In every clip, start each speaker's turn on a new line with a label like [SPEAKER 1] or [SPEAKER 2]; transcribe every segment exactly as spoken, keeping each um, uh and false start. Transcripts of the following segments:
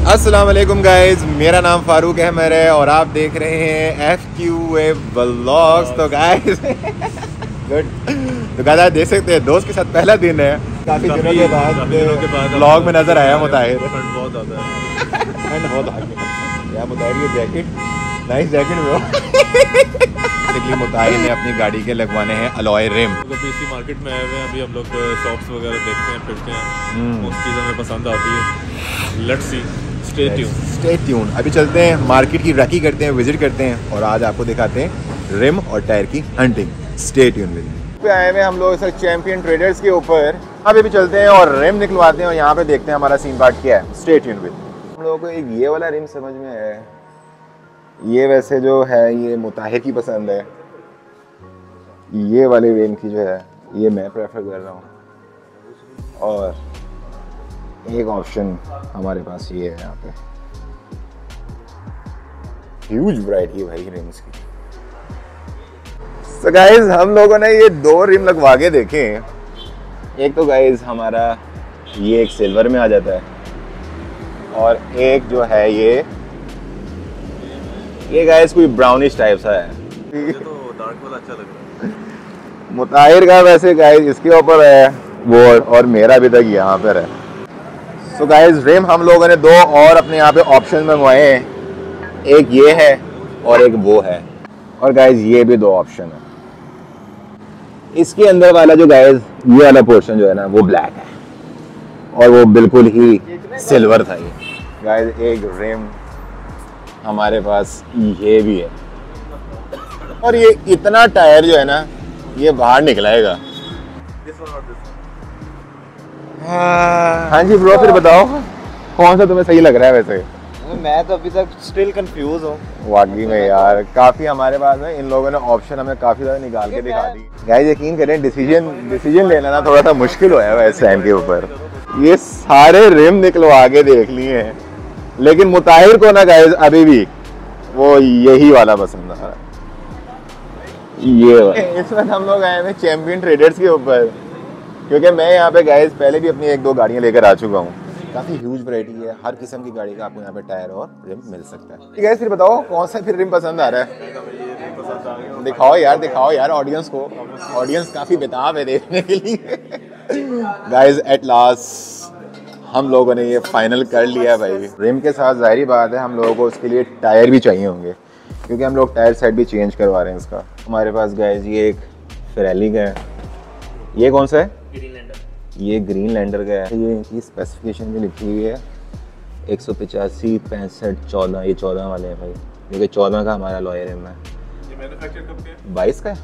[SPEAKER 1] अस्सलाम वालेकुम गाइज, मेरा नाम फारूक अहमद है और आप देख रहे हैं एफ क्यू ए व्लॉग्स। तो गाइज गुड तो गाइज देख सकते हैं दोस्त के साथ पहला दिन है, काफ़ी दिनों के बाद व्लॉग में नज़र आया मुताहिर।
[SPEAKER 2] बहुत ज़्यादा है,
[SPEAKER 1] ठंड बहुत आ गई यार। मुताहिर की जैकेट नाइस जैकेट में हो। मुताहिर ने अपनी गाड़ी के लगवाने हैं अलॉय रिम।
[SPEAKER 2] तो इसी मार्केट में आए हुए हैं, अभी हम लोग शॉप्स वगैरह देखते हैं, फिरते हैं, उन चीज़ें हमें पसंद आती है। Let's see, stay tune
[SPEAKER 1] stay tune. अभी चलते हैं मार्केट की रैकी करते हैं, विजिट करते हैं और आज आपको दिखाते हैं रिम और टायर की hunting. Stay tune with me. आए हुए हम लोग सर चैंपियन ट्रेडर्स के ऊपर, अभी भी चलते हैं और रिम निकलवाते हैं और यहाँ पे देखते हैं हमारा सीन पार्ट क्या है। Stay tune with. हम लोगों को एक ये वाला रिम समझ में है, ये वैसे जो है ये मुताहिर की पसंद है, ये वाले रिम की जो है ये मैं प्रेफर कर रहा हूँ। और एक ऑप्शन हमारे पास ये है, यहाँ पे ह्यूज वैरायटी है भाई रिम्स की। सो गाइज हम लोगों ने ये दो रिम लगवा के देखे हैं। एक तो गाइज हमारा ये एक सिल्वर में आ जाता है और एक जो है ये ये गाइज कोई ब्राउनिश टाइप सा है।
[SPEAKER 2] मुझे तो डार्क वाला अच्छा लग रहा है।
[SPEAKER 1] मुताहिर का वैसे गाइज इसके ऊपर है वो, और मेरा अभी तक यहाँ पर है। सो गाइज रिम हम लोगों ने दो और अपने यहाँ पे ऑप्शन मंगवाए हैं, एक ये है और एक वो है। और गाइज ये भी दो ऑप्शन है। इसके अंदर वाला जो गाइज ये वाला पोर्शन जो है ना वो ब्लैक है और वो बिल्कुल ही सिल्वर था। ये गाइज एक रिम हमारे पास ये भी है और ये इतना टायर जो है ना ये बाहर निकलाएगा। हाँ हाँ जी ब्रो, फिर बताओ कौन सा तुम्हें सही लग रहा है? वैसे
[SPEAKER 3] मैं तो अभी तक स्टिल कंफ्यूज हूँ
[SPEAKER 1] वाकई में यार। काफी हमारे पास है, इन लोगों ने ऑप्शन हमें काफी ज्यादा निकाल के दिखा दी। गाइस यकीन करें डिसीजन डिसीजन लेना ना थोड़ा सा मुश्किल होया है इस टाइम के ऊपर। ये सारे रिम निकलवा के देख लिए हैं लेकिन मुताहिर को ना गाइस अभी भी वो यही वाला पसंद आ रहा है, ये वाला। इस वक्त हम लोग आए हैं चैंपियन ट्रेडर्स के ऊपर क्योंकि मैं यहाँ पे गाइस पहले भी अपनी एक दो गाड़ियाँ लेकर आ चुका हूँ। काफ़ी ह्यूज वैरायटी है, हर किस्म की गाड़ी का आपको यहाँ पे टायर और रिम मिल सकता है। ठीक है, फिर बताओ कौन सा फिर रिम पसंद आ रहा है? दिखाओ यार, दिखाओ यार ऑडियंस को। ऑडियंस काफ़ी बेताब है देखने के लिए। गाइस एट लास्ट हम लोगों ने ये फाइनल कर लिया भाई। रिम के साथ जाहिर बात है हम लोगों को उसके लिए टायर भी चाहिए होंगे क्योंकि हम लोग टायर सेट भी चेंज करवा रहे हैं इसका। हमारे पास गाइस ये एक फेरारी का है, ये कौन सा है? ये ग्रीन लैंडर का है। ये इनकी स्पेसिफिकेशन भी लिखी हुई है एक सौ पचासी पैंसठ चौदह, ये चौदह वाले हैं भाई क्योंकि चौदह का हमारा लॉयर रिम है।
[SPEAKER 2] ये मैन्युफैक्चर कब के हैं?
[SPEAKER 1] बाईस का है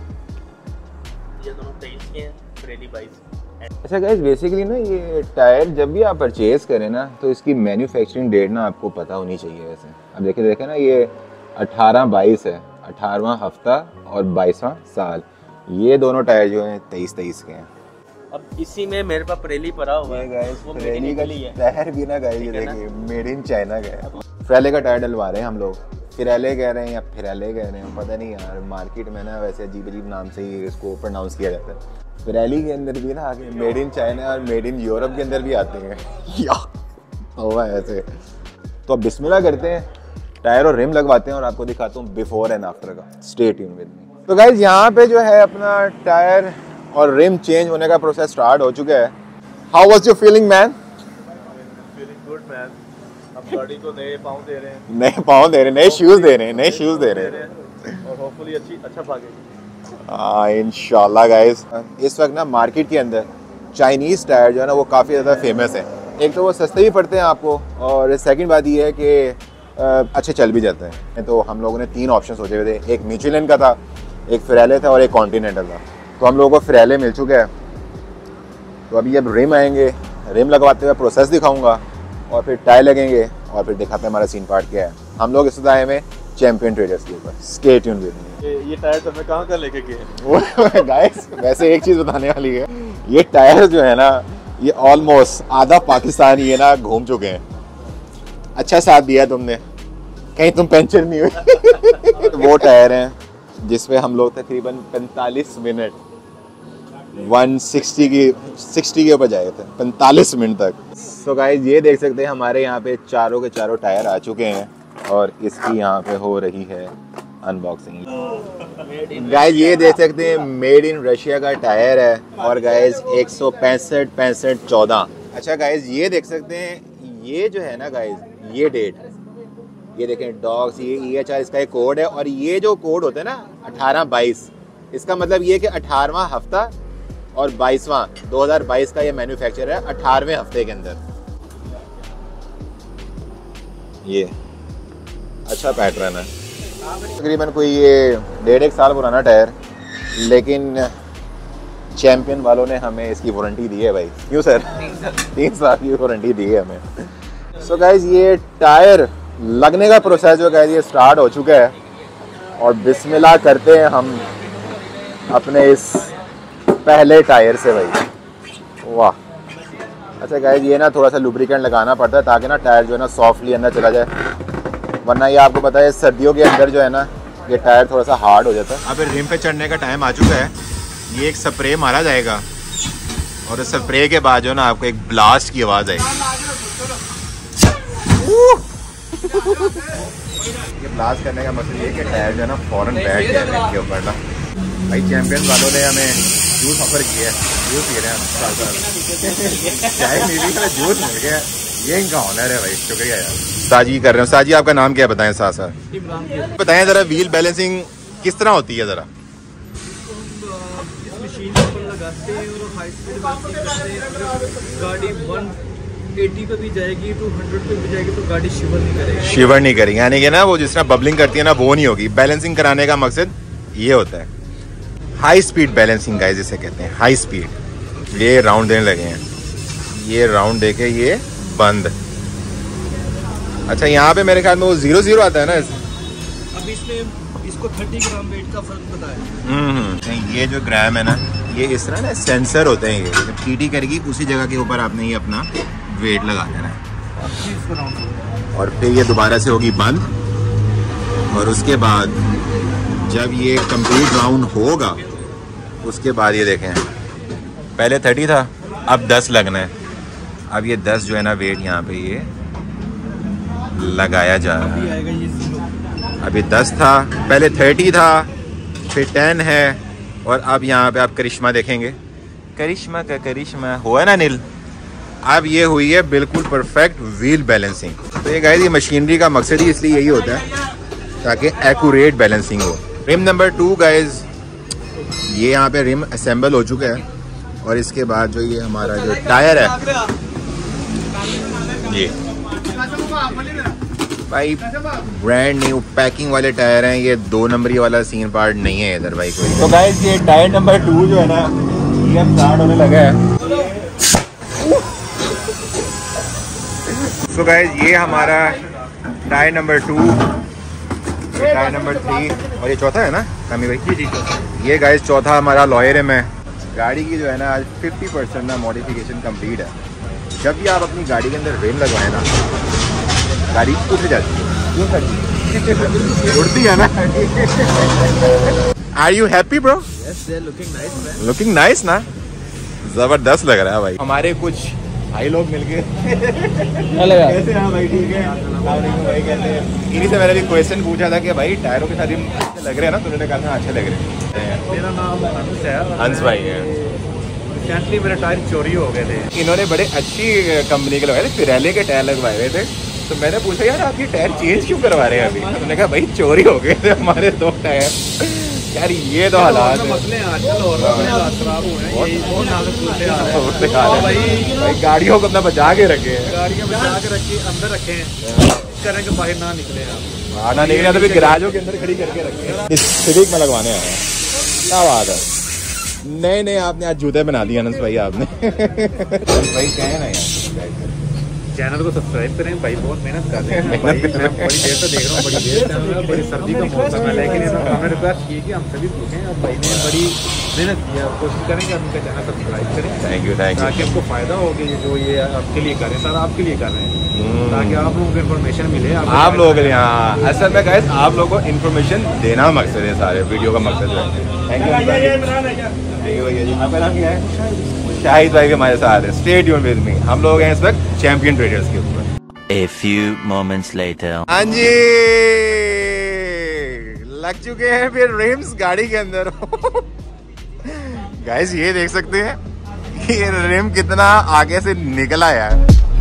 [SPEAKER 3] ये दोनों तेईस के हैं, प्रेली बाईस।
[SPEAKER 1] अच्छा गाइस बेसिकली ना ये टायर जब भी आप परचेज करें ना तो इसकी मैन्युफैक्चरिंग डेट ना आपको पता होनी चाहिए। वैसे अब देखे देखे ना ये अठारह बाईस है, अठारहवां हफ्ता और बाईसवां साल। ये दोनों टायर जो हैं तेईस तेईस के हैं।
[SPEAKER 3] अब इसी में मेरे पास प्रेली पड़ा हुआ है गाइस, वो मेरी गली है।
[SPEAKER 1] टायर भी ना गाइस ये देखिए मेड इन चाइना का है। फिराले का टायर डलवा रहे हैं हम लोग। फिराले कह रहे हैं या फिराले कह रहे हैं पता नहीं यार, मार्केट में ना वैसे अजीब अजीब नाम से ही इसको प्रोनाउंस किया जाता है। फिराली के अंदर भी ना आगे मेड इन चाइना और मेड इन यूरोप के अंदर भी आते हैं या हुआ ऐसे। तो अब बिस्मिल्लाह करते हैं, टायर और रिम लगवाते हैं और आपको दिखाता हूँ बिफोर एंड आफ्टर का। Stay tune with me. तो गाइस यहाँ पे जो है अपना टायर और रिम चेंज होने का प्रोसेस स्टार्ट हो चुका है। How was your feeling man?
[SPEAKER 2] Feeling good man. हम गाड़ी को नए पाँव दे रहे हैं,
[SPEAKER 1] नए पाँव दे रहे हैं, नए शूज दे रहे हैं, नए शूज दे रहे हैं
[SPEAKER 2] और होपफुली अच्छी अच्छा भागेगी।
[SPEAKER 1] हाँ इंशाल्लाह गाइस। इस वक्त ना मार्केट के अंदर चाइनीज़ टायर जो है ना वो काफ़ी ज़्यादा फेमस है। एक तो वो सस्ते भी पड़ते हैं आपको और सेकंड बात ये है कि अच्छे चल भी जाते हैं। तो हम लोगों ने तीन ऑप्शन सोचे हुए थे, एक मिचुलिन का था, एक फिराले था और एक कॉन्टिनेंटल था। तो हम लोगों को फिराले मिल चुका है। तो अभी जब रिम आएंगे, रिम लगवाते हुए प्रोसेस दिखाऊंगा और फिर टायर लगेंगे और फिर दिखाते हैं हमारा सीन पार्ट क्या है। हम लोग इस आए में चैंपियन ट्रेडर्स के ऊपर। Stay tune with me.
[SPEAKER 2] ये ये टायर तो मैं कहाँ कहाँ लेके गए
[SPEAKER 1] गाइस वैसे एक चीज़ बताने वाली है, ये टायर जो है ना ये ऑलमोस्ट आधा पाकिस्तान ये ना घूम चुके हैं। अच्छा साथ दिया तुमने, कहीं तुम पंचर नहीं हुए। वो टायर हैं जिसमें हम लोग तकरीबन पैंतालीस मिनट वन सिक्सटी की सिक्सटी के ऊपर जाए थे, पैंतालीस मिनट तक। सो गाइस ये देख सकते हैं हमारे यहाँ पे चारों के चारों टायर आ चुके हैं और इसकी यहाँ पे हो रही है अनबॉक्सिंग। गाइस ये देख सकते हैं मेड इन रशिया का टायर है और गाइस एक सौ पैंसठ पैंसठ चौदह। अच्छा गाइस ये देख सकते हैं ये जो है ना गाइस ये डेट, ये देखें डॉग्स, ये ई एच आर इसका एक कोड है और ये जो कोड होता है ना अठारह बाईस, इसका मतलब ये कि अठारहवां हफ्ता और बाईसवां दो हज़ार बाईस का ये मैन्युफैक्चर है अठारहवें हफ्ते के अंदर। ये अच्छा पैटर्न है, तकरीबन कोई ये डेढ़ एक साल पुराना टायर, लेकिन चैंपियन वालों ने हमें इसकी वारंटी दी है भाई। क्यों सर? तीन साल की वारंटी दी है हमें। सो so गाइज ये टायर लगने का प्रोसेस जो गाइज ये स्टार्ट हो चुका है और बिस्मिल्लाह करते हैं हम अपने इस पहले टायर से भाई। वाह। अच्छा गाइज ये ना थोड़ा सा लुब्रिकेंट लगाना पड़ता है ताकि ना टायर जो है ना सॉफ्टली अंदर चला जाए, वरना ये आपको पता है सर्दियों के अंदर जो है ना ये टायर थोड़ा सा हार्ड हो जाता है। अब रिम पे चढ़ने का टाइम आ चुका है, ये एक स्प्रे मारा जाएगा और इस स्प्रे के बाद जो है ना आपको एक ब्लास्ट की आवाज़ आएगी। ये ब्लास्ट करने का मतलब ये कि टायर जो है ना फौरन बैठ गया है ऊपर ना। भाई चैंपियन वालों ने हमें जूस ऑफर किया है, जूस पी रहे हैं, चाय मिली है, जूस मिल गया, ये इनका ऑनर है भाई, शुक्रिया यार। साजी कर रहे हैं। साजी आपका नाम क्या है बताएं? साथ साथ बताएं ज़रा व्हील बैलेंसिंग किस तरह होती है ज़रा।
[SPEAKER 4] मशीन पर लगाते हैं और हाई स्पीड बैलेंसिंग करते हैं। गाड़ी एक सौ अस्सी पे भी जाएगी, टू हंड्रेड पे भी जाएगी तो गाड़ी शिवर नहीं करेगी।
[SPEAKER 1] शिवर नहीं करेगी यानी कि ना वो जिस तरह बबलिंग करती है ना वो नहीं होगी। बैलेंसिंग कराने का मकसद ये होता है। हाई स्पीड बैलेंसिंग गाइस जिसे कहते हैं, हाई स्पीड। ये राउंड देने लगे हैं, ये राउंड देके ये बंद। अच्छा यहाँ पे मेरे ख्याल में वो जीरो जीरो आता है ना।
[SPEAKER 4] अब इसमें इसको तीस ग्राम वेट का फर्क पता है।
[SPEAKER 1] हम्म ये जो ग्राम है ना ये इस तरह ना सेंसर होते हैं, ये जब टीटी करेगी उसी जगह के ऊपर आपने ये अपना वेट लगा देना है और फिर ये दोबारा से होगी बंद और उसके बाद जब ये कंप्लीट राउंड होगा उसके बाद ये देखें पहले तीस था अब दस लगना है। अब ये दस जो है ना वेट यहाँ पे ये लगाया जा रहा है। अभी दस था, पहले तीस था, फिर दस है और अब यहाँ पे आप करिश्मा देखेंगे। करिश्मा का करिश्मा हुआ ना नील। अब ये हुई है बिल्कुल परफेक्ट व्हील बैलेंसिंग। तो ये गाइस ये मशीनरी का मकसद ही इसलिए यही होता है ताकि एक्यूरेट बैलेंसिंग हो। रिम नंबर टू गाइस ये यहाँ पे रिम असेंबल हो चुका है और इसके बाद जो ये हमारा जो टायर है ये भाई ब्रांड न्यू पैकिंग वाले टायर हैं। ये दो नंबरी वाला सीन पार्ट नहीं है इधर भाई कोई। तो गाइस ये टायर नंबर टू जो है ना ये अब स्टार्ट होने लगा है। तो गाइस ये हमारा tyre number two, tyre number three और ये चौथा है ना कामी भाई? जी जी। ये गाइस चौथा हमारा लॉयर में। गाड़ी की जो है ना आज पचास परसेंट ना मॉडिफिकेशन कंप्लीट है। जब भी आप अपनी गाड़ी के अंदर रिम लगवाएं ना गाड़ी उठ जाती है। क्यों सर? उड़ती है ना। Are you happy bro?
[SPEAKER 4] Yes, they're looking nice, man.
[SPEAKER 1] Looking nice ना, जबरदस्त लग रहा है भाई। हमारे कुछ भाई लोग मिल गए। कैसे हैं भाई? ठीक है भाई, कैसे हैं? इन्हीं से मैंने भी क्वेश्चन पूछा था कि भाई टायरों के साथ रिम अच्छे लग रहे हैं ना, तो उन्होंने कहा था अच्छे लग रहे हैं।
[SPEAKER 4] मेरा नाम हंस है।
[SPEAKER 1] हंस भाई है।
[SPEAKER 4] रिसेंटली मेरे टायर चोरी हो गए थे।
[SPEAKER 1] इन्होंने बड़े अच्छी कंपनी के लगवाए थे, पिराले के टायर लगवाए हुए थे। तो मैंने पूछा यार आप ये टायर चेंज क्यों करवा रहे हैं अभी? उन्होंने कहा भाई चोरी हो गए थे हमारे दो टायर। यार ये तो हालात
[SPEAKER 4] मसले हैं आजकल और खराब हुए हैं, यही बहुत नाजुक सूरत हाल है।
[SPEAKER 1] है भाई। भाई गाड़ियों को अपना बचा के रखे,
[SPEAKER 4] गाड़ियाँ बचा के रखिए, अंदर रखे हैं, करें कि बाहर ना निकले आप।
[SPEAKER 1] आना नहीं गया तो फिर गैराजों के अंदर खड़ी करके रखे। इस सिविक में लगवाने आए हैं। क्या बात है। नहीं नहीं आपने आज जूते बना दिए अनस भाई आपने। भाई क्या है ना यार,
[SPEAKER 4] चैनल को सब्सक्राइब करें भाई, बहुत मेहनत कर रहे हैं भाई। मैं बड़ी देर से देख रहा हूँ, बड़ी देर से बड़ी सर्दी का मौसम है, लेकिन उन्होंने रिक्वेस्ट की कि हम सभी पूछें। अब भाई ने बड़ी मेहनत की है, कोशिश करेंगे आप इनका चैनल सब्सक्राइब करें
[SPEAKER 1] थैंक यू थैंक
[SPEAKER 4] ताकि आपको फ़ायदा हो कि जो ये आपके लिए कर रहे हैं, सारा आपके लिए कर रहे हैं, ताकि आप लोगों को इन्फॉर्मेशन मिले।
[SPEAKER 1] आप लोगों के लिए। हाँ, असल में गाइस आप लोगों को इन्फॉर्मेशन देना मकसद है, सारे वीडियो का मकसद है। थैंक यू थैंक यू भैया जी। आपका नाम क्या है? शाहिद भाई भी हमारे साथ है। Stay tune with me. हम लोग हैं इस वक्त चैंपियन ट्रेडर्स के ऊपर।
[SPEAKER 5] A few moments later.
[SPEAKER 1] हाँ जी, लग चुके हैं फिर रिम्स गाड़ी के अंदर। गाइस ये देख सकते हैं कि ये रिम कितना आगे से निकला है।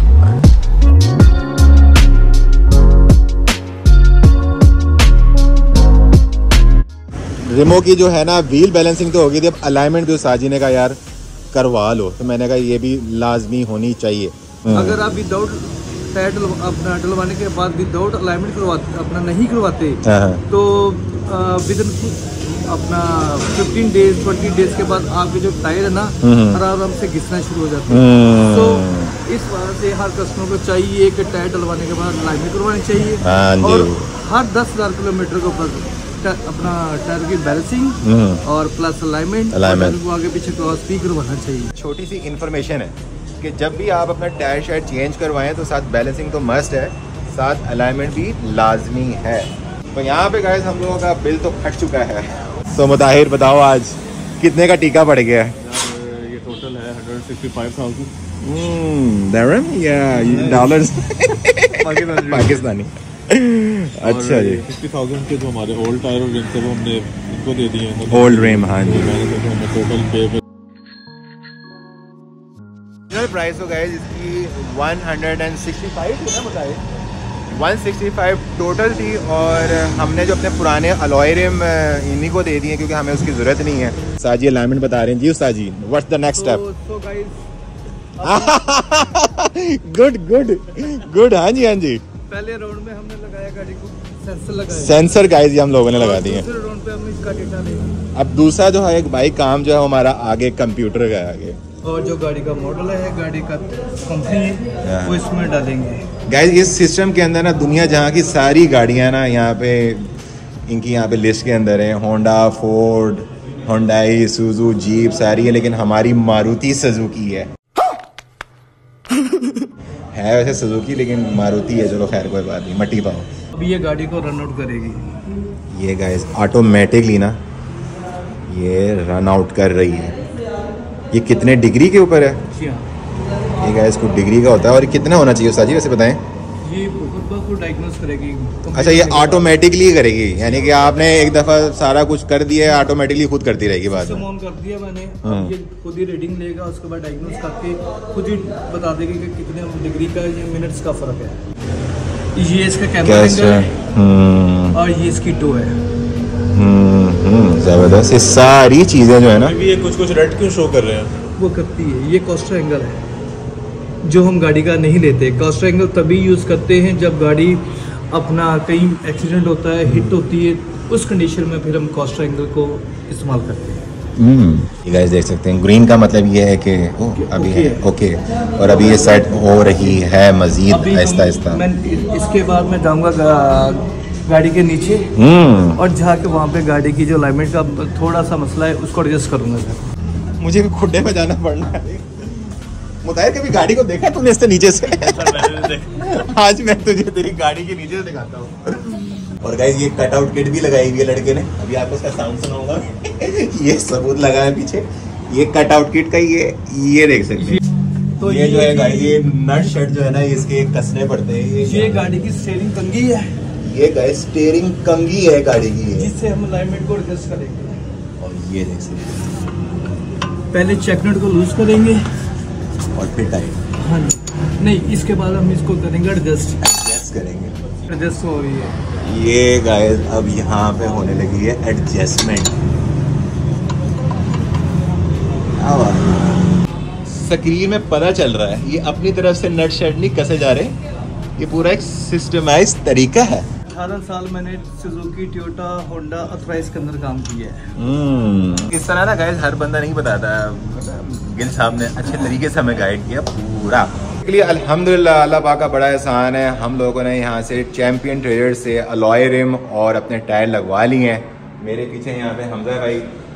[SPEAKER 1] रिमो की जो है ना व्हील बैलेंसिंग तो होगी थी, अब अलाइनमेंट भी साजी ने कहा यार करवा लो, तो मैंने कहा ये भी लाजमी होनी चाहिए।
[SPEAKER 4] अगर आप विदाउट टायर अपना डलवाने के बाद विदाउट अलाइनमेंट करवाते अपना नहीं करवाते तो विद अपना फिफ्टीन डेज ट्वेंटी डेज के बाद आपके जो टायर है ना आराम से घिसना शुरू हो जाते हैं। तो इस वजह से हर कस्टमर को चाहिए कि टायर डलवाने के बाद अलाइनमेंट करवानी चाहिए, और हर दस हजार किलोमीटर के ऊपर अपना टायर की बैलेंसिंग और प्लस अलाइनमेंट को आगे पीछे क्रॉस भी करवाना चाहिए।
[SPEAKER 1] छोटी सी इंफॉर्मेशन है कि जब भी आप अपना टायर शायद चेंज करवाएं तो साथ बैलेंसिंग तो मस्ट है, साथ अलाइनमेंट भी लाजमी है। तो यहाँ पे गाइस हम लोगों का बिल तो फट चुका है। तो मुताहिर बताओ आज कितने का टीका पड़ गया है?
[SPEAKER 2] ये टोटल है one hundred sixty-five thousand
[SPEAKER 1] दिरहम या डॉलर्स पाकिस्तानी। अच्छा जी,
[SPEAKER 2] sixty thousand के जो हमारे ओल्ड टायर और रिम्स है वो हमने इनको दे दिए हैं।
[SPEAKER 1] ओल्ड रिम, हाँ जी।
[SPEAKER 2] टोटल पे
[SPEAKER 1] प्राइस हो गया इसकी one sixty-five थी ना बताइए, one sixty-five टोटल थी, और हमने जो अपने पुराने अलॉय रिम इन्हीं को दे दिए क्योंकि हमें उसकी जरूरत नहीं है। साजी अलाइनमेंट बता रहे हैं जी उस्ताद जी, what's the next step? Good good good. हाँ जी हाँ जी,
[SPEAKER 4] पहले राउंड में हमने लगाया गाड़ी को सेंसर लगाया,
[SPEAKER 1] सेंसर गाइस ये हम लोगों ने लगा दिए।
[SPEAKER 4] दूसरे राउंड पे हमने इसका डेटा लिया।
[SPEAKER 1] अब दूसरा जो है एक भाई काम जो है हमारा आगे कंप्यूटर का है आगे,
[SPEAKER 4] और जो गाड़ी का मॉडल है, गाड़ी का कंपनी है, वो इसमें डालेंगे।
[SPEAKER 1] गाइस इस सिस्टम के अंदर ना दुनिया जहाँ की सारी गाड़ियाँ ना यहाँ पे इनकी यहाँ पे लिस्ट के अंदर है। Honda, Ford, Hyundai, Suzuki, Jeep सारी है, लेकिन हमारी मारुति सुजुकी है। है वैसे सुजुकी लेकिन मारुति है। चलो खैर कोई बात नहीं, मट्टी पाओ।
[SPEAKER 4] अभी ये गाड़ी को रन आउट करेगी।
[SPEAKER 1] ये गाइस ऑटोमेटिकली ना ये रन आउट कर रही है। ये कितने डिग्री के ऊपर है? ये गाइस कुछ डिग्री का होता है। और कितना होना चाहिए साजी वैसे बताएं?
[SPEAKER 4] ये को डायग्नोस करेगी।
[SPEAKER 1] अच्छा, ये ऑटोमेटिकली करेगी, यानी कि आपने एक दफा सारा कुछ कर दिया है, ऑटोमेटिकली खुद करती रहेगी बात।
[SPEAKER 4] ऑन कर दिया मैंने, अब ये खुद ही रीडिंग लेगा, उसके बाद डायग्नोस करके खुद ही बता देगी कि कितने डिग्री का ये मिनट्स का फर्क है। ये इसका कैमरा है और ये इसकी टो है।
[SPEAKER 1] जबरदस्त। ये सारी चीजें जो है ना,
[SPEAKER 2] ये कुछ कुछ रेड क्यों शो कर रहे हैं?
[SPEAKER 4] वो करती है। ये कोस्टर एंगल है जो हम गाड़ी का नहीं लेते। कोस्टर एंगल तभी यूज़ करते हैं जब गाड़ी अपना कहीं एक्सीडेंट होता है, हिट होती है, उस कंडीशन में फिर हम कोस्टर एंगल को इस्तेमाल करते हैं।
[SPEAKER 1] ये गाइस देख सकते हैं ग्रीन का मतलब ये है कि ओ, अभी है ओके, और अभी ये सेट हो रही है मजीद आहिस्ता आहिस्ता।
[SPEAKER 4] मैं इसके बाद मैं जाऊँगा गाड़ी के नीचे और जाके वहाँ पे गाड़ी की जो अलाइनमेंट का थोड़ा सा मसला है उसको एडजस्ट करूँगा सर।
[SPEAKER 1] मुझे भी खुड्डे में जाना पड़ना है। मुताहिर कभी गाड़ी को देखा तुमने इससे नीचे से? आज मैं तुझे तेरी गाड़ी के नीचे से दिखाता हूँ। और गाइस ये कट आउट किट भी लगाई हुई है लड़के ने, अभी आपको उसका साउंड सुनाऊंगा। ये सबूत लगा है पीछे, ये कट आउट किट का ये ये देख सकते हैं। तो ये, ये जो है गाड़ी, ये नट शट जो है ना इसके कसने पड़ते हैं।
[SPEAKER 4] ये गाड़ी की स्टीयरिंग कंघी है।
[SPEAKER 1] ये गाइस स्टीयरिंग कंघी है गाड़ी की,
[SPEAKER 4] जिससे हम अलाइनमेंट को एडजस्ट करेंगे।
[SPEAKER 1] और ये देख सकते हैं,
[SPEAKER 4] पहले चेक नट को लूज करेंगे
[SPEAKER 1] और फिर टाइट।
[SPEAKER 4] हाँ नहीं, इसके बाद हम इसको करेंगे एडजस्ट
[SPEAKER 1] एडजस्ट करेंगे।
[SPEAKER 4] एडजस्ट हो रही है
[SPEAKER 1] ये गाइस, अब यहाँ पे होने लगी है एडजस्टमेंट। स्क्रीन में पता चल रहा है ये अपनी तरफ से नट शट नहीं कसे जा रहे, ये पूरा एक सिस्टमाइज तरीका है।
[SPEAKER 4] अठारह साल मैंने सुजुकी, टोयोटा, होंडा, अथराइज के अंदर काम किया है।
[SPEAKER 1] इस तरह ना गाइस हर बंदा नहीं बताता। गिल साहब ने अच्छे तरीके से हमें गाइड किया पूरा। इसके लिए अल्हम्दुलिल्लाह अल्लाह पाक का बड़ा एहसान है। हम लोगों ने यहाँ से चैम्पियन ट्रेडर से अलॉय रिम और अपने टायर लगवा लिए हैं। मेरे पीछे यहाँ पे हमजा भाई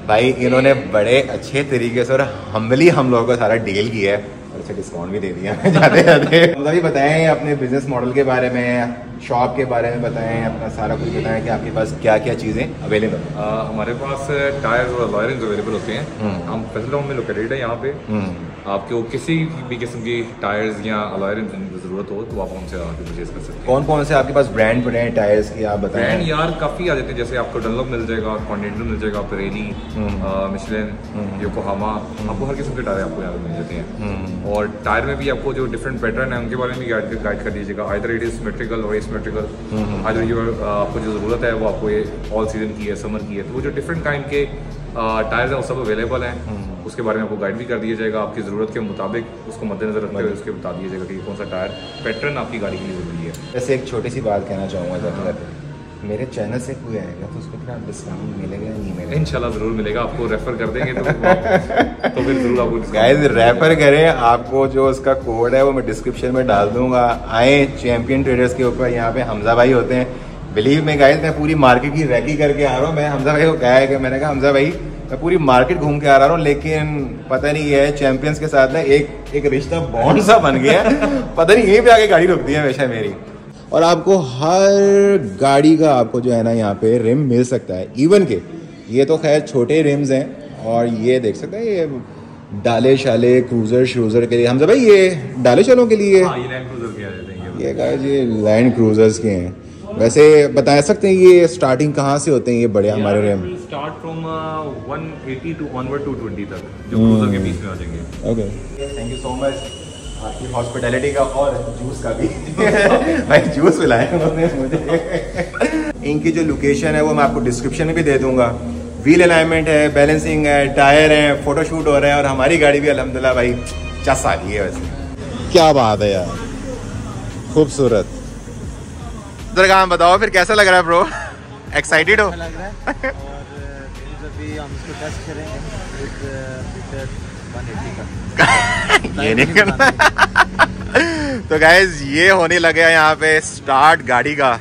[SPEAKER 1] भाई इन्होंने बड़े अच्छे तरीके से और हम्बली हम लोगों को सारा डील किया है और अच्छा डिस्काउंट भी दे दिया जाते जाते। मतलब ये बताएं अपने बिजनेस मॉडल के बारे में, शॉप के बारे में बताएं, अपना सारा कुछ बताएं कि आपके पास क्या क्या चीज़ें अवेलेबल हैं।
[SPEAKER 6] हमारे पास टायर्स और अलॉयरिंग्स अवेलेबल होते हैं। हम फैसल में लोकेटेड है यहाँ पे। आपको किसी भी किस्म की टायर्स या अलॉयरिंग्स की ज़रूरत हो तो आप हमसे आके परचेज कर सकते हैं।
[SPEAKER 1] कौन कौन से आपके पास ब्रांड पड़े हैं टायर्स की, आप बताएं।
[SPEAKER 6] ब्रांड यार काफ़ी आ जाते हैं, जैसे आपको डनलॉप मिल जाएगा, कॉन्टिनेंटल मिल जाएगा, पिरेली, मिशेलिन, योकोहामा, आपको हर किस्म के टायर आपको यहाँ पे मिल जाते हैं। और टायर में भी आपको जो डिफरेंट पैटर्न है उनके बारे में भी गाइड गाइड कर दीजिएगा। आइदर इट इज सिमेट्रिकल और एसिमेट्रिकल, आइदर जो आपको जो ज़रूरत है वो आपको ये ऑल सीजन की है, समर की है, तो वो जो डिफरेंट काइंड के टायर्स हैं वो सब अवेलेबल हैं। उसके बारे में आपको गाइड भी कर दिया जाएगा, आपकी ज़रूरत के मुताबिक उसको मद्देनजर रखते हुए उसके बता दिया जाएगा कि कौन सा टायर पैटर्न आपकी गाड़ी के लिए ज़रूरी है।
[SPEAKER 1] वैसे एक छोटी सी बात कहना चाहूँगा जाते जाते, मेरे चैनल से कोई आएगा तो उसको क्या डिस्काउंट मिलेगा या नहीं मिलेगा?
[SPEAKER 6] इंशाल्लाह ज़रूर मिलेगा, आपको रेफर कर देंगे तो तो फिर ज़रूर आपको
[SPEAKER 1] गाइस रेफर करें। आपको जो उसका कोड है वो मैं डिस्क्रिप्शन में डाल दूंगा। आए चैंपियन ट्रेडर्स के ऊपर, यहाँ पे हमजा भाई होते हैं। बिलीव में गाइस मैं पूरी मार्केट की रैकी करके आ रहा हूँ। मैं हमजा भाई को कहा है कि मैंने कहा हमजा भाई मैं पूरी मार्केट घूम के आ रहा हूँ, लेकिन पता नहीं ये है चैंपियंस के साथ ना एक एक रिश्ता बॉन्ड सा बन गया है। पता नहीं यहीं पे आके गाड़ी रुकती है हमेशा मेरी। और आपको हर गाड़ी का आपको जो है ना यहाँ पे रिम मिल सकता है। इवन के ये तो खैर छोटे रिम्स हैं, और ये देख सकते हैं ये डाले शाले क्रूजर श्रूजर के लिए। हमजा भाई ये डाले शालों के लिए,
[SPEAKER 6] हाँ, ये लैंड क्रूजर के आ जाते हैं
[SPEAKER 1] ये गाइस ये लैंड क्रूजर्स के हैं। वैसे बता सकते हैं ये स्टार्टिंग कहाँ से होते हैं ये बड़े हमारे rim?
[SPEAKER 6] Start from one eighty two onward to twenty तक जो क्रूजर के बीच में आ जाएंगे।
[SPEAKER 1] Okay, thank you so much आपकी हॉस्पिटैलिटी का और जूस का भी। भाई जूस पिलाए उन्होंने मुझे। इनकी जो लोकेशन है वो मैं आपको डिस्क्रिप्शन में भी दे दूंगा। व्हील अलाइनमेंट है, बैलेंसिंग है, टायर है, फोटोशूट हो रहा है, और हमारी गाड़ी भी अल्हम्दुलिल्लाह भाई चस आ रही है। वैसे क्या बात है यार, खूबसूरत। इधर काम बताओ फिर कैसा लग रहा है ब्रो? एक्साइटेड हो?
[SPEAKER 3] लग रहा है और अभी हम इसको टेस्ट करेंगे विद मीटर वन एटी का।
[SPEAKER 1] ये नहीं करना। तो गाइज ये होने लगे यहाँ पे स्टार्ट गाड़ी का।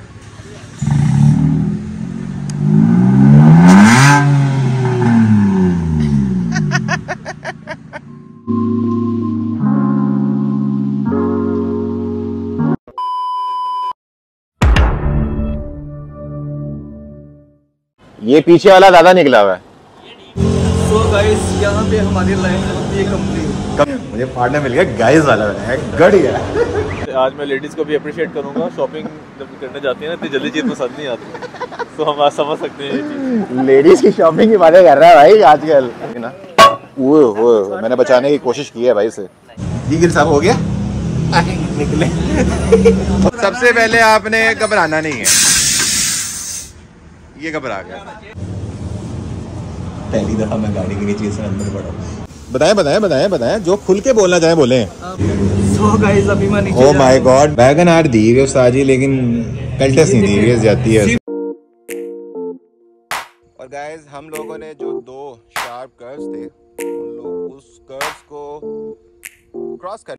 [SPEAKER 1] ये पीछे वाला ज्यादा निकला हुआ है।
[SPEAKER 4] सो गाइस यहाँ पे हमारी लाइन होती है कंप्लीट।
[SPEAKER 1] मुझे पार्टनर मिल गया गाइस वाला है, गड़ गया।
[SPEAKER 2] आज मैं लेडीज को भी अप्रिशिएट करूंगा। शॉपिंग जब करने जाती है ना इतनी जल्दी चीज पसंद नहीं आती, तो हम आज समझ सकते हैं ये चीज।
[SPEAKER 1] लेडीज की शॉपिंग की बातें कर रहा है भाई आजकल ना। वो वो मैंने बचाने की कोशिश की है भाई से। जी गिर साहब हो गया निकले। सबसे पहले आपने घबराना नहीं है, ये घबरा गया। पहली दफा मैं गाड़ी की नीचे से अंदर बढ़ा। बताएं बताएं बताएं बताएं जो खुल के बोलना चाहे बोले।
[SPEAKER 4] सो गाइस अभी मैं नीचे
[SPEAKER 1] oh my god, wagon R दी हुई उस्ताद जी, लेकिन कल्टस नहीं दी हुई जाती है। और गाइस हम लोगों ने जो दो शार्प कर्व्स थे उन लोग उस कर्व्स को क्रॉस कर